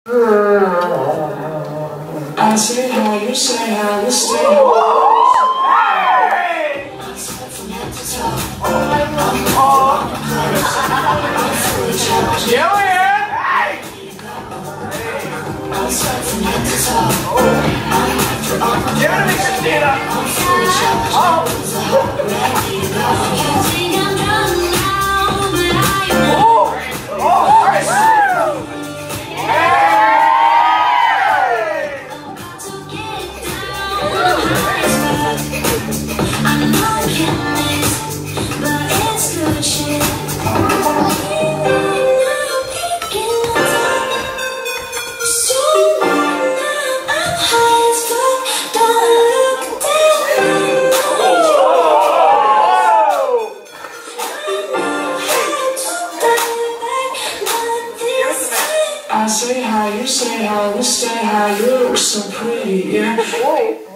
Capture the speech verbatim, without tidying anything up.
I say how, you say how, you stay how. Yeah, we're here. Give it to me, Christina. Oh. I say how, you say how, we stay how, you look so pretty, yeah.